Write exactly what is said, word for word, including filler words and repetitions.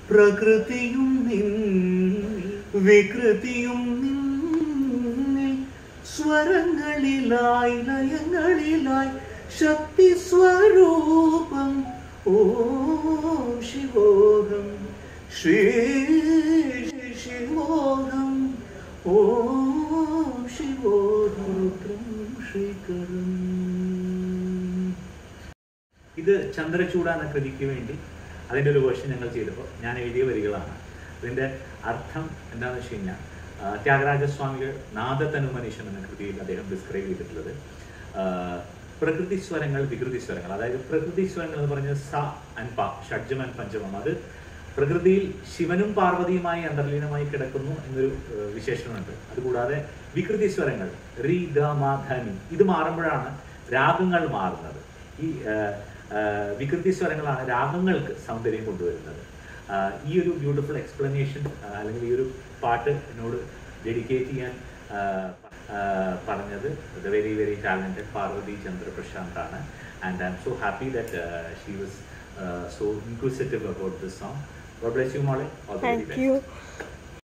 പ്രകൃതിയും നിന്നിൽ വികൃതിയും നിന്നിൽ സ്വരങ്ങളിലായി ലയങ്ങളിലായി ശക്തി സ്വരൂപം ഓം ശിവോഹം ശ്രീ ശിവോഹം ഓം ശിവോഹം ശ്രീകരം. ഇത് ചന്ദ്രചൂഡ എന്ന കൃതിക്ക് വേണ്ടി അതിൻ്റെ ഒരു വേർഷൻ ഞങ്ങൾ ചെയ്തപ്പോൾ ഞാൻ എഴുതിയ വരികളാണ്. അതിൻ്റെ അർത്ഥം എന്താണെന്ന് വെച്ച് കഴിഞ്ഞാൽ ത്യാഗരാജസ്വാമികൾ നാദതനുമനീഷൻ എന്ന കൃതിയിൽ അദ്ദേഹം ഡിസ്ക്രൈബ് ചെയ്തിട്ടുള്ളത് പ്രകൃതി സ്വരങ്ങൾ വികൃതി സ്വരങ്ങൾ, അതായത് പ്രകൃതി സ്വരങ്ങൾ എന്ന് പറഞ്ഞത് സ ആൻഡ് പ, ഷഡ്ജം ആൻഡ് പഞ്ചമം, അത് പ്രകൃതിയിൽ ശിവനും പാർവതിയുമായി അന്തർലീനമായി കിടക്കുന്നു എന്നൊരു വിശേഷണമുണ്ട്. അതുകൂടാതെ വികൃതി സ്വരങ്ങൾ റി ദ മ ധ നി, ഇത് മാറുമ്പോഴാണ് രാഗങ്ങൾ മാറുന്നത്. ഈ വികൃതി സ്വരങ്ങളാണ് രാഗങ്ങൾക്ക് സൗന്ദര്യം കൊണ്ടുവരുന്നത്. ഈ ഒരു ബ്യൂട്ടിഫുൾ എക്സ്പ്ലനേഷൻ അല്ലെങ്കിൽ ഈ ഒരു പാട്ട് എന്നോട് ഡെഡിക്കേറ്റ് ചെയ്യാൻ പറഞ്ഞത് the very very talented Parvathy Chandra Prashanth ആണ്. And I'm so happy that she was so inclusive about this song. God bless you, Molly. All the very best. Thank you.